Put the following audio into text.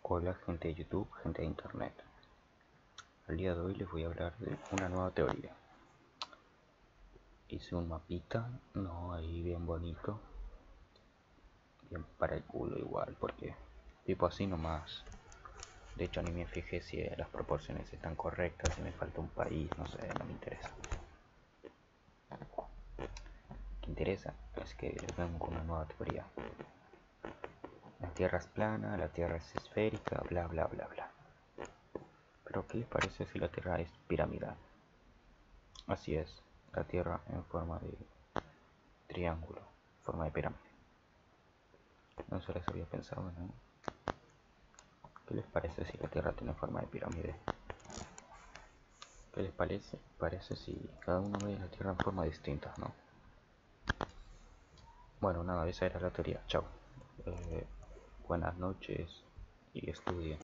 Hola gente de YouTube, gente de internet. El día de hoy les voy a hablar de una nueva teoría. Hice un mapita, no, ahí bien bonito, bien para el culo igual, porque tipo así nomás. De hecho ni me fijé si las proporciones están correctas, si me falta un país, no sé, no me interesa. Lo que interesa es que les vengo con una nueva teoría. La Tierra es plana, la Tierra es esférica, bla bla bla bla. Pero ¿qué les parece si la Tierra es piramidal? Así es, la Tierra en forma de triángulo, forma de pirámide. No se les había pensado, ¿no? ¿Qué les parece si la Tierra tiene forma de pirámide? ¿Qué les parece si cada uno ve la Tierra en forma distinta, no? Bueno, nada, esa era la teoría. Chao. Buenas noches y estudien.